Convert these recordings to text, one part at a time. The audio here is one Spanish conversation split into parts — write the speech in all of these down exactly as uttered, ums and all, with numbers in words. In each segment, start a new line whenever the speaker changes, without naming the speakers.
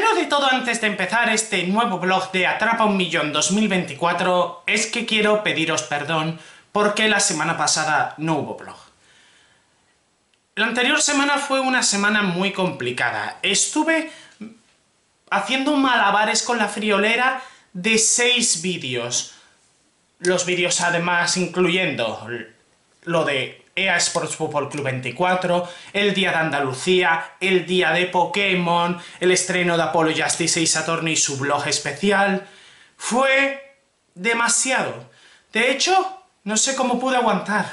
primero de todo, antes de empezar este nuevo vlog de Atrapa un Millón dos mil veinticuatro, es que quiero pediros perdón porque la semana pasada no hubo vlog. La anterior semana fue una semana muy complicada. Estuve haciendo malabares con la friolera de seis vídeos. Los vídeos además incluyendo lo de E A Sports Football Club veinticuatro, el Día de Andalucía, el Día de Pokémon, el estreno de Apollo Justice y Saturn y su vlog especial. Fue demasiado. De hecho, no sé cómo pude aguantar.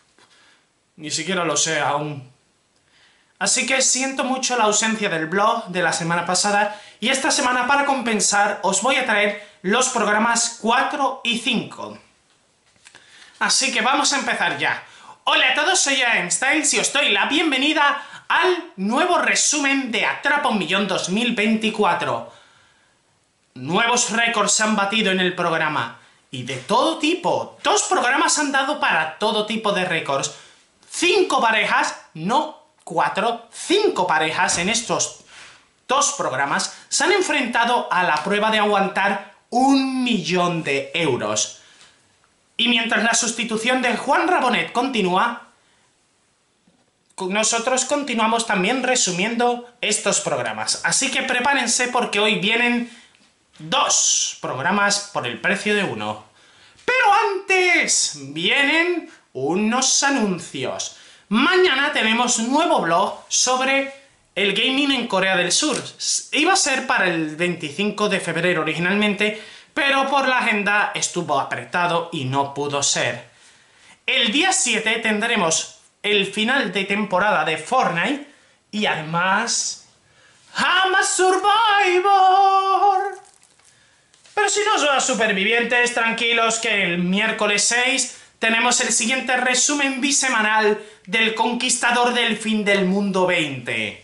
Ni siquiera lo sé aún. Así que siento mucho la ausencia del vlog de la semana pasada y esta semana, para compensar, os voy a traer los programas cuatro y cinco. Así que vamos a empezar ya. Hola a todos, soy Styles y os doy la bienvenida al nuevo resumen de Atrapa un Millón dos mil veinticuatro. Nuevos récords se han batido en el programa, y de todo tipo. Dos programas han dado para todo tipo de récords. Cinco parejas, no cuatro, cinco parejas en estos dos programas se han enfrentado a la prueba de aguantar un millón de euros. Y mientras la sustitución de Juan Rabonet continúa, nosotros continuamos también resumiendo estos programas. Así que prepárense porque hoy vienen dos programas por el precio de uno. Pero antes vienen unos anuncios. Mañana tenemos nuevo vlog sobre el gaming en Corea del Sur. Iba a ser para el veinticinco de febrero originalmente, pero por la agenda estuvo apretado y no pudo ser. El día siete tendremos el final de temporada de Fortnite y además I'm a Survivor. Pero si no sois supervivientes, tranquilos que el miércoles seis tenemos el siguiente resumen bisemanal del Conquistador del Fin del Mundo veinte.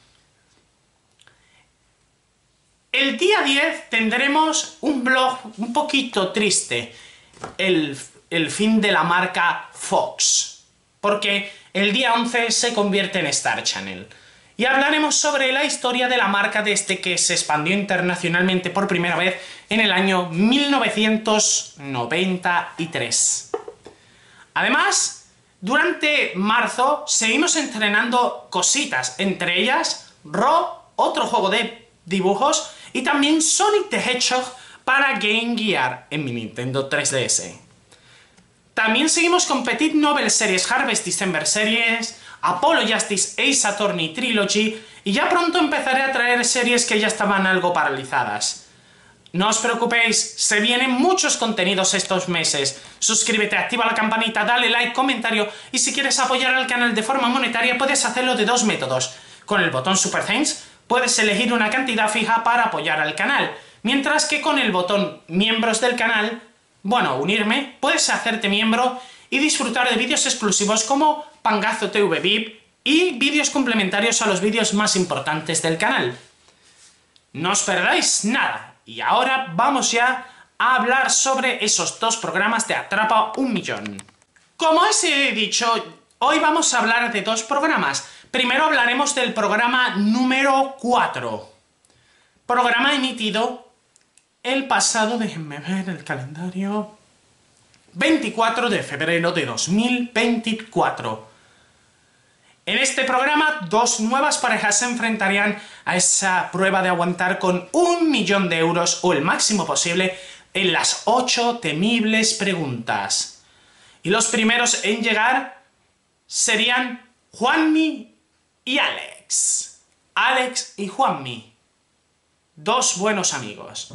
El día diez tendremos un vlog un poquito triste, el, el fin de la marca Fox, porque el día once se convierte en Star Channel. Y hablaremos sobre la historia de la marca desde que se expandió internacionalmente por primera vez en el año mil novecientos noventa y tres. Además, durante marzo seguimos estrenando cositas, entre ellas Ro, otro juego de dibujos, y también Sonic the Hedgehog para Game Gear en mi Nintendo tres D S. También seguimos con Petit Novel Series, Harvest December Series, Apollo Justice, Ace Attorney Trilogy, y ya pronto empezaré a traer series que ya estaban algo paralizadas. No os preocupéis, se vienen muchos contenidos estos meses. Suscríbete, activa la campanita, dale like, comentario, y si quieres apoyar al canal de forma monetaria puedes hacerlo de dos métodos. Con el botón Super Thanks puedes elegir una cantidad fija para apoyar al canal, mientras que con el botón Miembros del canal, bueno, unirme, puedes hacerte miembro y disfrutar de vídeos exclusivos como Pangazo T V V I P y vídeos complementarios a los vídeos más importantes del canal. No os perdáis nada. Y ahora vamos ya a hablar sobre esos dos programas de Atrapa un Millón. Como os he dicho, hoy vamos a hablar de dos programas. Primero hablaremos del programa número cuatro. Programa emitido el pasado, déjenme ver el calendario, veinticuatro de febrero de dos mil veinticuatro. En este programa, dos nuevas parejas se enfrentarían a esa prueba de aguantar con un millón de euros o el máximo posible en las ocho temibles preguntas. Y los primeros en llegar serían Juanmi y Alex. Alex y Juanmi, dos buenos amigos,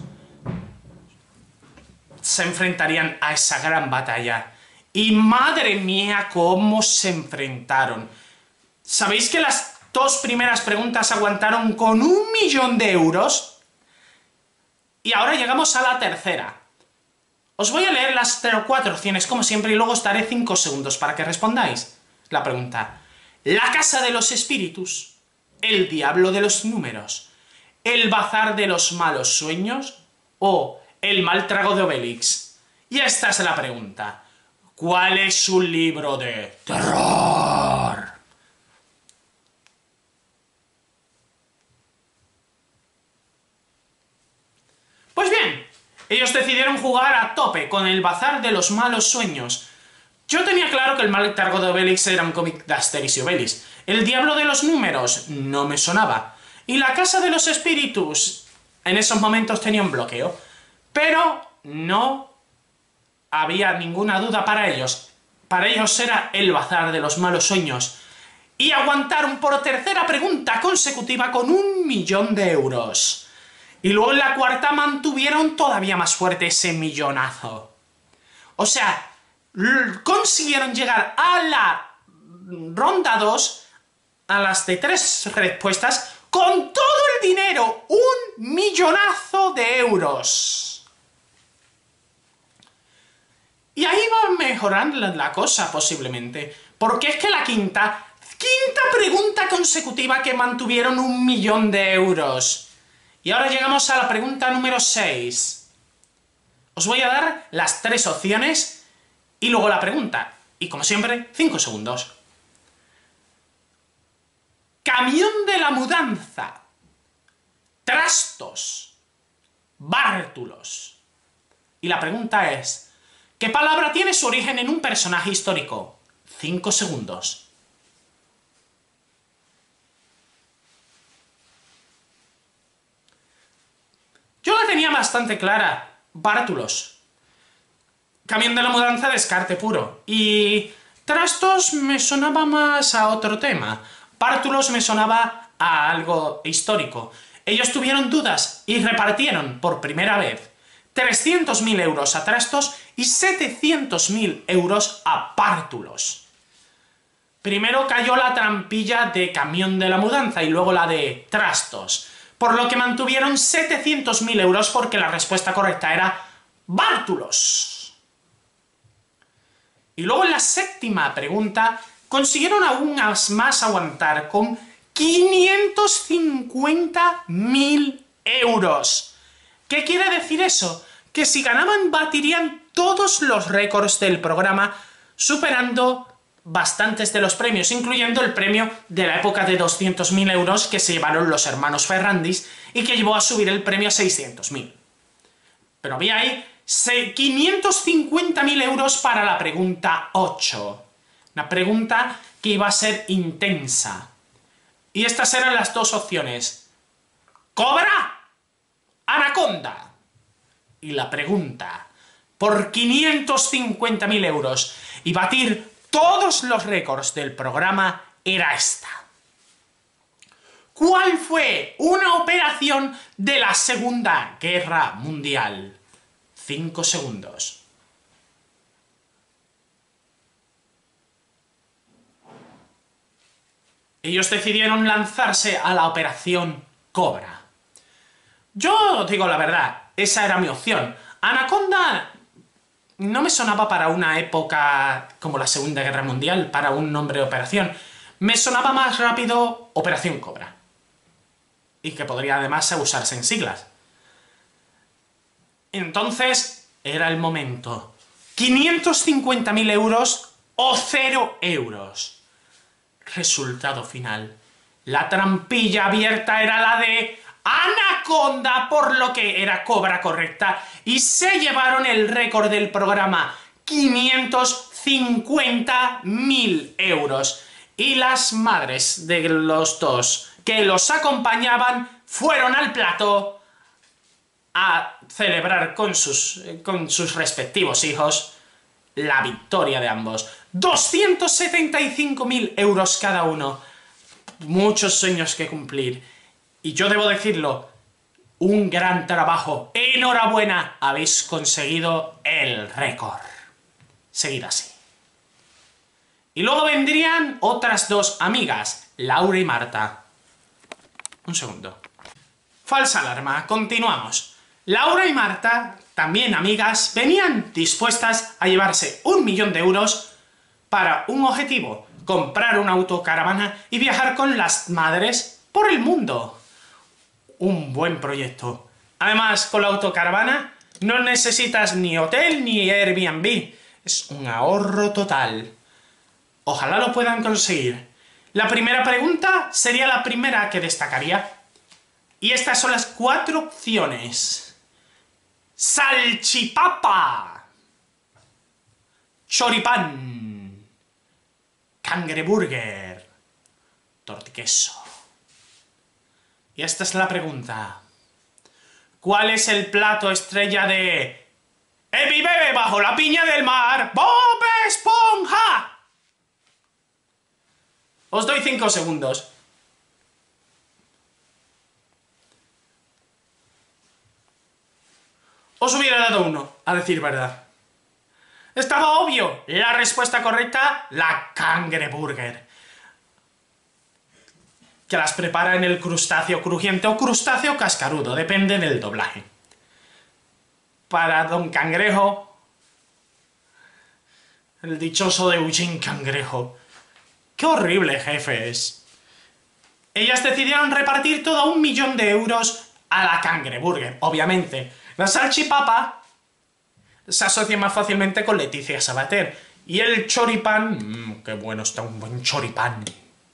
se enfrentarían a esa gran batalla. Y madre mía, cómo se enfrentaron. ¿Sabéis que las dos primeras preguntas aguantaron con un millón de euros? Y ahora llegamos a la tercera. Os voy a leer las cuatro opciones como siempre y luego os daré cinco segundos para que respondáis. La pregunta: la casa de los espíritus, el diablo de los números, el bazar de los malos sueños o el mal trago de Obelix. Y esta es la pregunta: ¿cuál es su libro de terror? Ellos decidieron jugar a tope con el Bazar de los Malos Sueños. Yo tenía claro que el mal cargo de Obelix era un cómic de Asterix y Obelix. El Diablo de los Números no me sonaba. Y la Casa de los Espíritus en esos momentos tenía un bloqueo. Pero no había ninguna duda para ellos. Para ellos era el Bazar de los Malos Sueños. Y aguantaron por tercera pregunta consecutiva con un millón de euros. Y luego en la cuarta mantuvieron todavía más fuerte ese millonazo. O sea, consiguieron llegar a la ronda dos, a las de tres respuestas, con todo el dinero, un millonazo de euros. Y ahí va mejorando la cosa, posiblemente. Porque es que la quinta, quinta pregunta consecutiva que mantuvieron un millón de euros. Y ahora llegamos a la pregunta número seis. Os voy a dar las tres opciones y luego la pregunta. Y como siempre, cinco segundos. Camión de la mudanza. Trastos. Bártulos. Y la pregunta es, ¿qué palabra tiene su origen en un personaje histórico? cinco segundos. Yo la tenía bastante clara. Bártulos. Camión de la mudanza, descarte puro. Y trastos me sonaba más a otro tema. Bártulos me sonaba a algo histórico. Ellos tuvieron dudas y repartieron por primera vez trescientos mil euros a trastos y setecientos mil euros a bártulos. Primero cayó la trampilla de camión de la mudanza y luego la de trastos, por lo que mantuvieron setecientos mil euros porque la respuesta correcta era bártulos. Y luego en la séptima pregunta consiguieron aún más aguantar con quinientos cincuenta mil euros. ¿Qué quiere decir eso? Que si ganaban batirían todos los récords del programa, superando bastantes de los premios, incluyendo el premio de la época de doscientos mil euros que se llevaron los hermanos Ferrandis y que llevó a subir el premio a seiscientos mil. Pero había ahí quinientos cincuenta mil euros para la pregunta ocho. Una pregunta que iba a ser intensa. Y estas eran las dos opciones. ¿Cobra? ¿Anaconda? Y la pregunta, por quinientos cincuenta mil euros y batir todos los récords del programa, era esta. ¿Cuál fue una operación de la Segunda Guerra Mundial? Cinco segundos. Ellos decidieron lanzarse a la operación Cobra. Yo digo la verdad, esa era mi opción. Anaconda no me sonaba para una época como la Segunda Guerra Mundial, para un nombre de operación. Me sonaba más rápido Operación Cobra. Y que podría además usarse en siglas. Entonces, era el momento. quinientos cincuenta mil euros o cero euros. Resultado final. La trampilla abierta era la de Anaconda, por lo que era Cobra correcta, y se llevaron el récord del programa, quinientos cincuenta mil euros. Y las madres de los dos que los acompañaban fueron al plató a celebrar con sus, con sus respectivos hijos la victoria de ambos. doscientos setenta y cinco mil euros cada uno. Muchos sueños que cumplir. Y yo debo decirlo, un gran trabajo. ¡Enhorabuena! Habéis conseguido el récord. Seguid así. Y luego vendrían otras dos amigas, Laura y Marta. Un segundo. Falsa alarma, continuamos. Laura y Marta, también amigas, venían dispuestas a llevarse un millón de euros para un objetivo, comprar una autocaravana y viajar con las madres por el mundo. Un buen proyecto. Además, con la autocaravana no necesitas ni hotel ni Airbnb. Es un ahorro total. Ojalá lo puedan conseguir. La primera pregunta sería la primera que destacaría. Y estas son las cuatro opciones. salchipapa, choripán, cangreburger, tortiqueso. Y esta es la pregunta. ¿Cuál es el plato estrella de Epi bebe bajo la piña del mar, Bob Esponja? Os doy cinco segundos. Os hubiera dado uno, a decir verdad. Estaba obvio. La respuesta correcta, la cangreburger. Que las prepara en el crustáceo crujiente o crustáceo cascarudo, depende del doblaje. Para Don Cangrejo, el dichoso de Eugene Cangrejo. ¡Qué horrible, jefes! Ellas decidieron repartir todo un millón de euros a la cangreburger, obviamente. La salchipapa se asocia más fácilmente con Leticia Sabater. Y el choripán... Mmm, qué bueno está un buen choripán.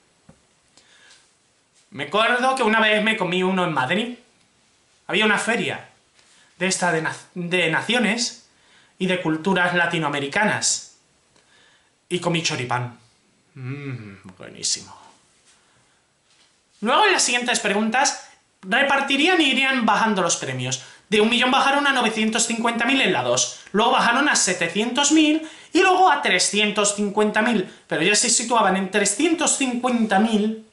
Me acuerdo que una vez me comí uno en Madrid. Había una feria de esta de, na de naciones y de culturas latinoamericanas. Y comí choripán. Mmm, buenísimo. Luego en las siguientes preguntas repartirían y irían bajando los premios. De un millón bajaron a novecientos cincuenta mil en la dos. Luego bajaron a setecientos mil y luego a trescientos cincuenta mil. Pero ya se situaban en trescientos cincuenta mil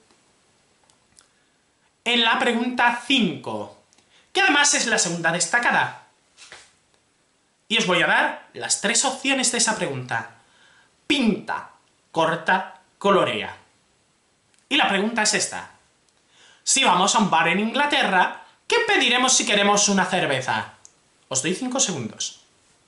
en la pregunta cinco. Que además es la segunda destacada. Y os voy a dar las tres opciones de esa pregunta. Pinta, corta, colorea. Y la pregunta es esta. Si vamos a un bar en Inglaterra, ¿qué pediremos si queremos una cerveza? Os doy cinco segundos.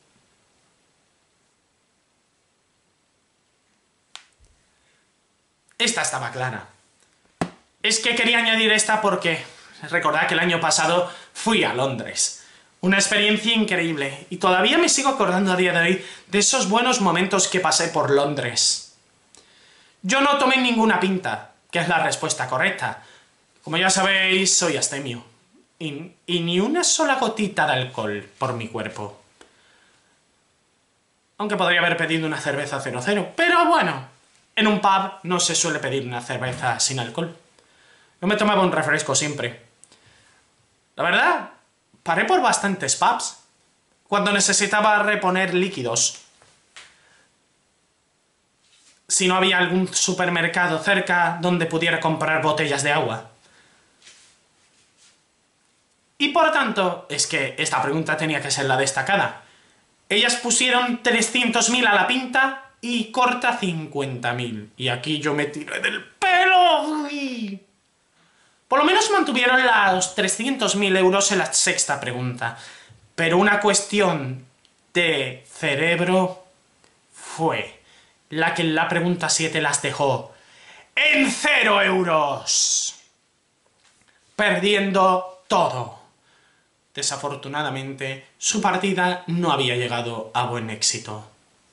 Esta estaba clara. Es que quería añadir esta porque recordad que el año pasado fui a Londres. Una experiencia increíble. Y todavía me sigo acordando a día de hoy de esos buenos momentos que pasé por Londres. Yo no tomé ninguna pinta, que es la respuesta correcta. Como ya sabéis, soy astemio. Y, y ni una sola gotita de alcohol por mi cuerpo. Aunque podría haber pedido una cerveza cero cero. Pero bueno, en un pub no se suele pedir una cerveza sin alcohol. Yo me tomaba un refresco siempre. La verdad, paré por bastantes pubs cuando necesitaba reponer líquidos. Si no había algún supermercado cerca donde pudiera comprar botellas de agua. Y por tanto, es que esta pregunta tenía que ser la destacada. Ellas pusieron trescientos mil a la pinta y corta cincuenta mil. Y aquí yo me tiré del pelo. Uy. Por lo menos mantuvieron los trescientos mil euros en la sexta pregunta. Pero una cuestión de cerebro fue la que en la pregunta siete las dejó en cero euros. Perdiendo todo. Desafortunadamente, su partida no había llegado a buen éxito.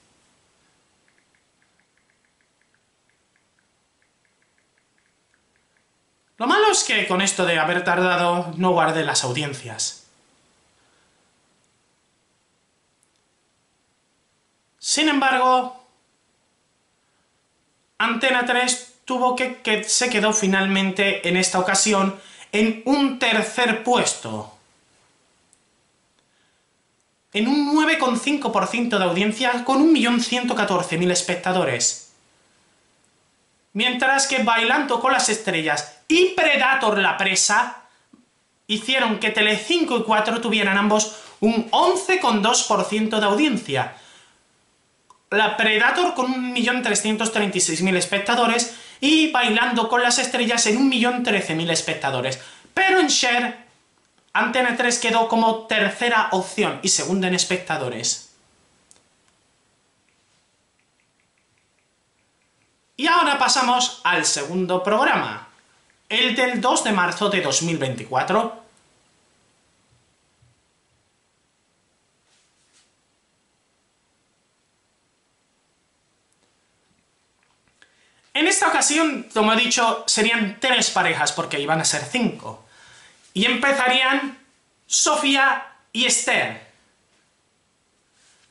Lo malo es que con esto de haber tardado no guardé las audiencias. Sin embargo, Antena tres tuvo que, que se quedó finalmente en esta ocasión en un tercer puesto. En un nueve coma cinco por ciento de audiencia con un millón ciento catorce mil espectadores. Mientras que Bailando con las Estrellas y Predator la Presa hicieron que Telecinco y cuatro tuvieran ambos un once coma dos por ciento de audiencia. La Predator con un millón trescientos treinta y seis mil espectadores y Bailando con las Estrellas en un millón trece mil espectadores. Pero en share, Antena tres quedó como tercera opción y segunda en espectadores. Y ahora pasamos al segundo programa, el del dos de marzo de dos mil veinticuatro. En esta ocasión, como he dicho, serían tres parejas porque iban a ser cinco. Y empezarían Sofía y Esther.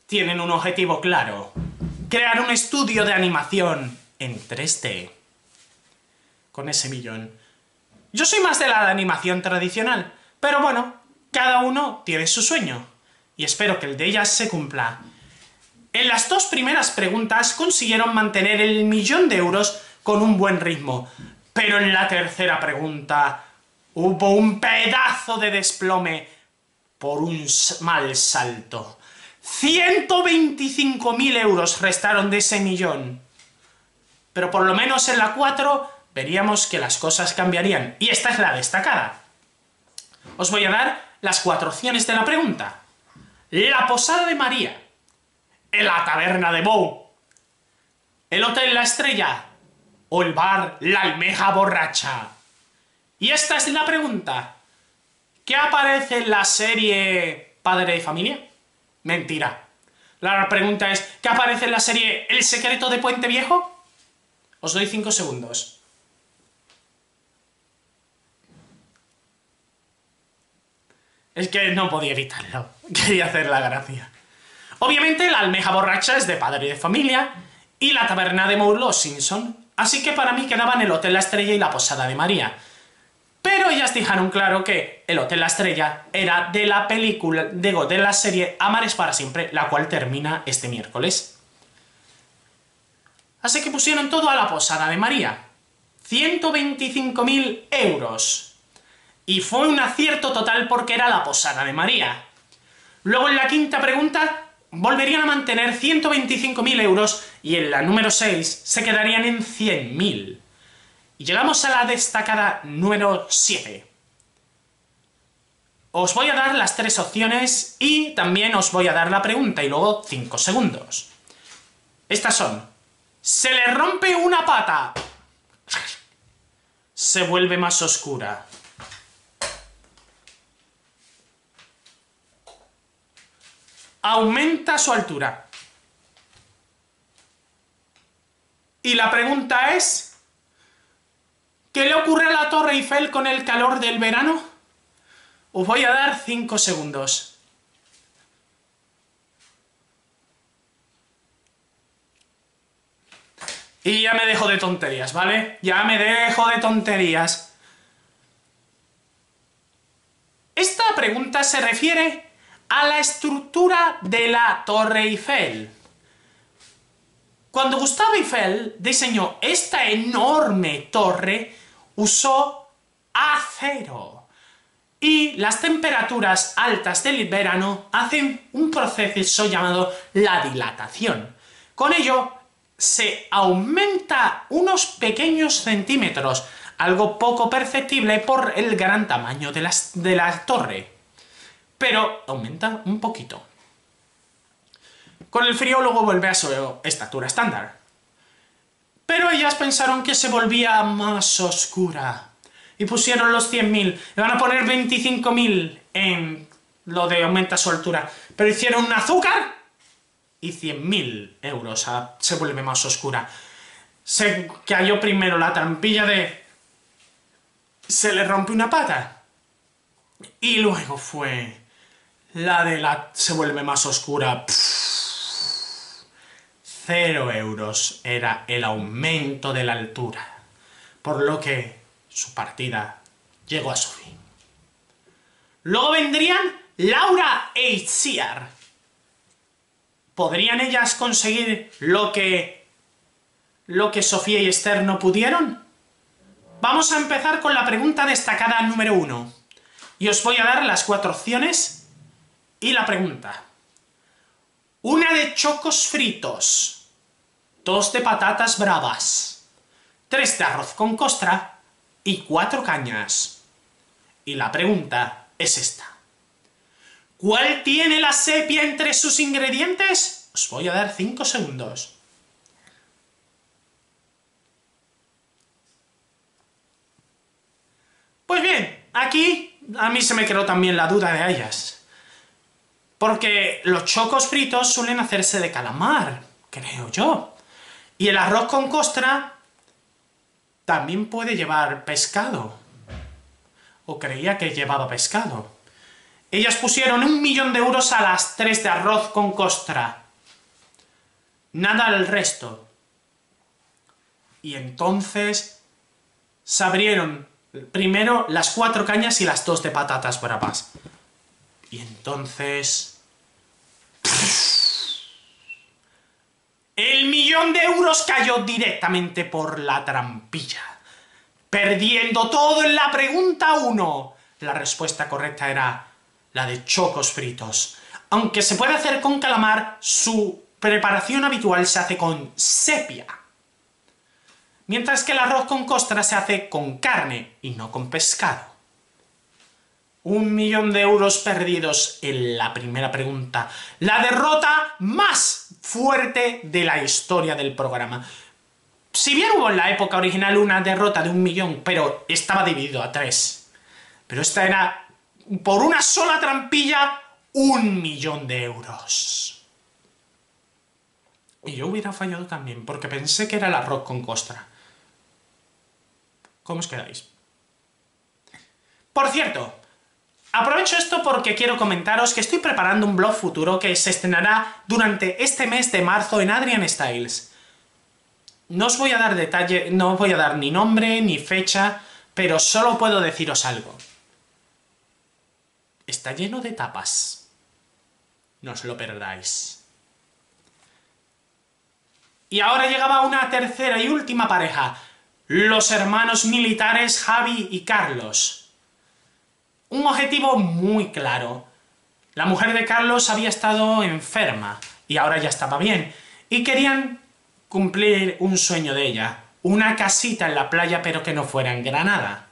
tienen un objetivo claro: crear un estudio de animación en tres D. Con ese millón. Yo soy más de la animación tradicional, pero bueno, cada uno tiene su sueño, y espero que el de ellas se cumpla. En las dos primeras preguntas consiguieron mantener el millón de euros con un buen ritmo, pero en la tercera pregunta hubo un pedazo de desplome por un mal salto. ciento veinticinco mil euros restaron de ese millón. Pero por lo menos en la cuatro veríamos que las cosas cambiarían. Y esta es la destacada. Os voy a dar las cuatro opciones de la pregunta. La Posada de María, la Taberna de Bou, el Hotel La Estrella o el bar La Almeja Borracha. Y esta es la pregunta. ¿Qué aparece en la serie Padre de Familia? Mentira. La pregunta es, ¿qué aparece en la serie El Secreto de Puente Viejo? Os doy cinco segundos. Es que no podía evitarlo. Quería hacer la gracia. Obviamente la Almeja Borracha es de Padre de Familia y la Taberna de Moe Los Simpson. Así que para mí quedaban el Hotel La Estrella y la Posada de María. Pero ellas dejaron claro que el Hotel La Estrella era de la película, digo, de la serie Amar es para siempre, la cual termina este miércoles. Así que pusieron todo a la Posada de María. ciento veinticinco mil euros. Y fue un acierto total porque era la Posada de María. Luego en la quinta pregunta volverían a mantener ciento veinticinco mil euros y en la número seis se quedarían en cien mil. Y llegamos a la destacada número siete. Os voy a dar las tres opciones y también os voy a dar la pregunta y luego cinco segundos. Estas son: se le rompe una pata, se vuelve más oscura, aumenta su altura. Y la pregunta es: ¿qué le ocurre a la Torre Eiffel con el calor del verano? Os voy a dar cinco segundos. Y ya me dejo de tonterías, ¿vale? Ya me dejo de tonterías. Esta pregunta se refiere a la estructura de la Torre Eiffel. Cuando Gustave Eiffel diseñó esta enorme torre, usó acero. Y las temperaturas altas del verano hacen un proceso llamado la dilatación. Con ello se aumenta unos pequeños centímetros, algo poco perceptible por el gran tamaño de, las, de la torre. Pero aumenta un poquito. Con el frío luego vuelve a su estatura estándar. Pero ellas pensaron que se volvía más oscura. Y pusieron los cien mil. Le van a poner veinticinco mil en lo de aumenta su altura. Pero hicieron un azúcar y cien mil euros. A, se vuelve más oscura. Se cayó primero la trampilla de... se le rompe una pata. Y luego fue... la de la... se vuelve más oscura. Cero euros era el aumento de la altura. Por lo que su partida llegó a su fin. Luego vendrían Laura e Itziar. ¿Podrían ellas conseguir lo que... lo que Sofía y Esther no pudieron? Vamos a empezar con la pregunta destacada número uno. Y os voy a dar las cuatro opciones y la pregunta. Una de chocos fritos, dos de patatas bravas, tres de arroz con costra y cuatro cañas. Y la pregunta es esta. ¿Cuál tiene la sepia entre sus ingredientes? Os voy a dar cinco segundos. Pues bien, aquí a mí se me quedó también la duda de ellas. Porque los chocos fritos suelen hacerse de calamar, creo yo. Y el arroz con costra también puede llevar pescado. O creía que llevaba pescado. Ellas pusieron un millón de euros a las tres de arroz con costra. Nada al resto. Y entonces se abrieron primero las cuatro cañas y las dos de patatas bravas. Y entonces... el millón de euros cayó directamente por la trampilla, perdiendo todo en la pregunta uno. La respuesta correcta era la de chocos fritos. Aunque se puede hacer con calamar, su preparación habitual se hace con sepia. Mientras que el arroz con costra se hace con carne y no con pescado. Un millón de euros perdidos en la primera pregunta. La derrota más fuerte de la historia del programa. Si bien hubo en la época original una derrota de un millón, pero estaba dividido a tres. Pero esta era, por una sola trampilla, un millón de euros. Y yo hubiera fallado también, porque pensé que era el arroz con costra. ¿Cómo os quedáis? Por cierto, aprovecho esto porque quiero comentaros que estoy preparando un blog futuro que se estrenará durante este mes de marzo en Adrian Styles. No os voy a dar detalle, no os voy a dar ni nombre ni fecha, pero solo puedo deciros algo. Está lleno de tapas. No os lo perdáis. Y ahora llegaba una tercera y última pareja. Los hermanos militares Javi y Carlos. Un objetivo muy claro. La mujer de Carlos había estado enferma y ahora ya estaba bien. Y querían cumplir un sueño de ella. Una casita en la playa, pero que no fuera en Granada.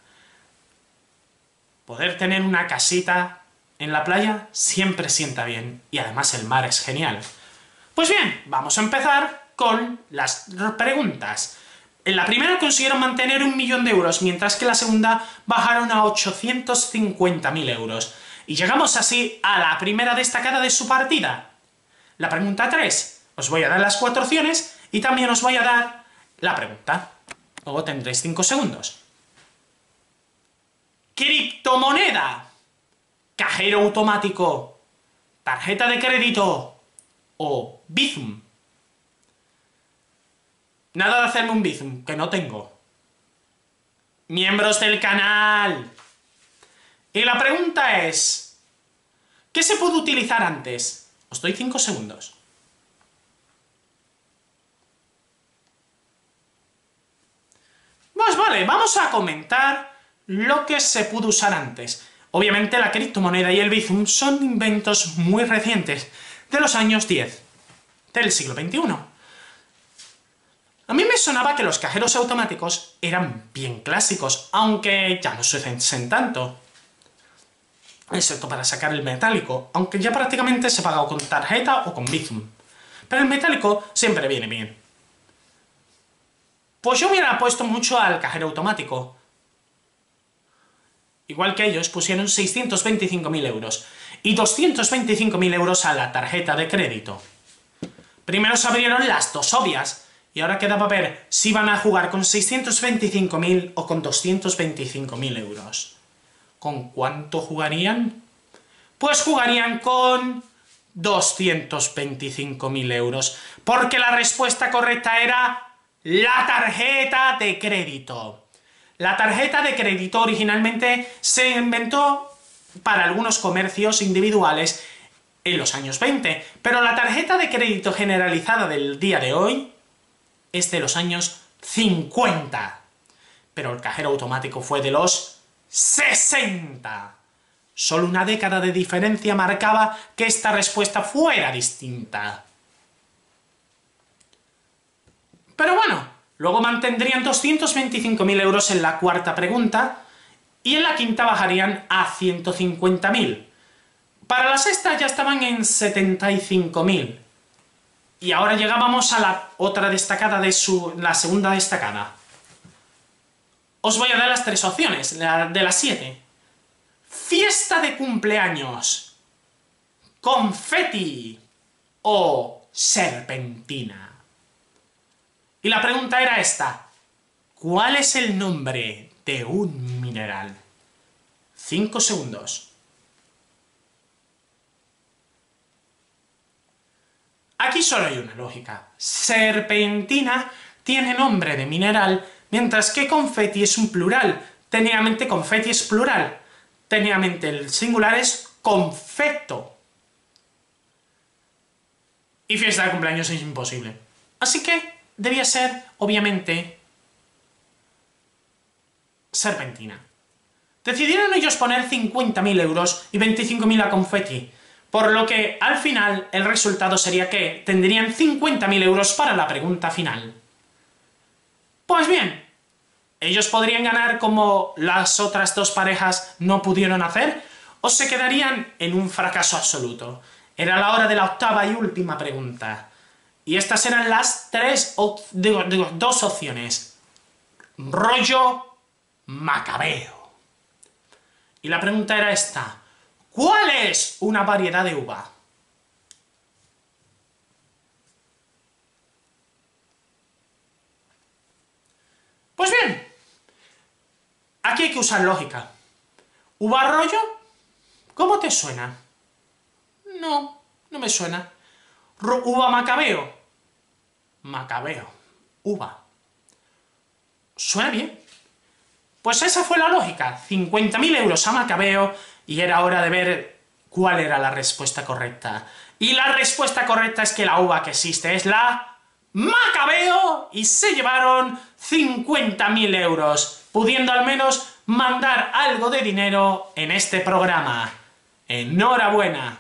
Poder tener una casita en la playa siempre sienta bien. Y además el mar es genial. Pues bien, vamos a empezar con las preguntas. En la primera consiguieron mantener un millón de euros, mientras que en la segunda bajaron a ochocientos cincuenta mil euros. Y llegamos así a la primera destacada de su partida. La pregunta tres. Os voy a dar las cuatro opciones y también os voy a dar la pregunta. Luego tendréis cinco segundos. Criptomoneda, cajero automático, tarjeta de crédito o Bizum. Nada de hacerme un Bizum, que no tengo. Miembros del canal. Y la pregunta es, ¿qué se pudo utilizar antes? Os doy cinco segundos. Pues vale, vamos a comentar lo que se pudo usar antes. Obviamente la criptomoneda y el Bizum son inventos muy recientes, de los años diez, del siglo veintiuno. A mí me sonaba que los cajeros automáticos eran bien clásicos, aunque ya no se usan tanto. Excepto para sacar el metálico, aunque ya prácticamente se paga con tarjeta o con Bizum. Pero el metálico siempre viene bien. Pues yo hubiera puesto mucho al cajero automático. Igual que ellos pusieron seiscientos veinticinco mil euros y doscientos veinticinco mil euros a la tarjeta de crédito. Primero se abrieron las dos obvias, y ahora quedaba ver si iban a jugar con seiscientos veinticinco mil o con doscientos veinticinco mil euros. ¿Con cuánto jugarían? Pues jugarían con doscientos veinticinco mil euros, porque la respuesta correcta era la tarjeta de crédito. La tarjeta de crédito originalmente se inventó para algunos comercios individuales en los años veinte, pero la tarjeta de crédito generalizada del día de hoy es de los años cincuenta, pero el cajero automático fue de los sesenta. Solo una década de diferencia marcaba que esta respuesta fuera distinta. Pero bueno, luego mantendrían doscientos veinticinco mil euros en la cuarta pregunta y en la quinta bajarían a ciento cincuenta mil. Para la sexta ya estaban en setenta y cinco mil. Y ahora llegábamos a la otra destacada de su... la segunda destacada. Os voy a dar las tres opciones, la de las siete. Fiesta de cumpleaños, confeti o serpentina. Y la pregunta era esta. ¿Cuál es el nombre de un mineral? Cinco segundos. Aquí solo hay una lógica. Serpentina tiene nombre de mineral, mientras que confeti es un plural. Técnicamente confeti es plural. Técnicamente el singular es confeto. Y fiesta de cumpleaños es imposible. Así que debía ser, obviamente, serpentina. Decidieron ellos poner cincuenta mil euros y veinticinco mil a confeti, por lo que al final el resultado sería que tendrían cincuenta mil euros para la pregunta final. Pues bien, ellos podrían ganar como las otras dos parejas no pudieron hacer, o se quedarían en un fracaso absoluto. Era la hora de la octava y última pregunta. Y estas eran las tres, op digo, digo, dos opciones. Rollo macabeo. Y la pregunta era esta. ¿Cuál es una variedad de uva? Pues bien, aquí hay que usar lógica. ¿Uva rollo? ¿Cómo te suena? No, no me suena. ¿Uva macabeo? Macabeo. Uva. ¿Suena bien? Pues esa fue la lógica. cincuenta mil euros a macabeo y era hora de ver cuál era la respuesta correcta. Y la respuesta correcta es que la uva que existe es la macabeo y se llevaron cincuenta mil euros, pudiendo al menos mandar algo de dinero en este programa. ¡Enhorabuena!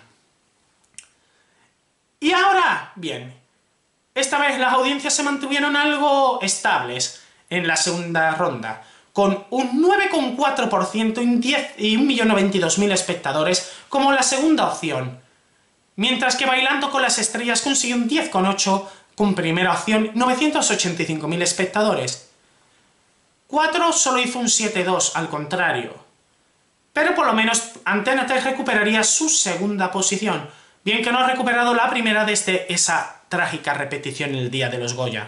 Y ahora, bien, esta vez las audiencias se mantuvieron algo estables en la segunda ronda, con un nueve coma cuatro por ciento y un millón noventa y dos mil espectadores como la segunda opción, mientras que Bailando con las Estrellas consiguió un diez coma ocho por ciento con primera opción, novecientos ochenta y cinco mil espectadores. cuatro solo hizo un siete coma dos, al contrario. Pero por lo menos Antena tres recuperaría su segunda posición, bien que no ha recuperado la primera desde esa trágica repetición el día de los Goya.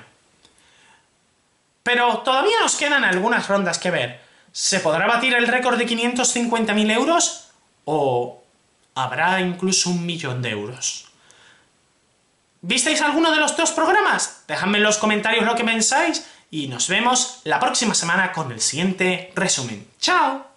Pero todavía nos quedan algunas rondas que ver. ¿Se podrá batir el récord de quinientos cincuenta mil euros? ¿O habrá incluso un millón de euros? ¿Visteis alguno de los dos programas? Dejadme en los comentarios lo que pensáis y nos vemos la próxima semana con el siguiente resumen. ¡Chao!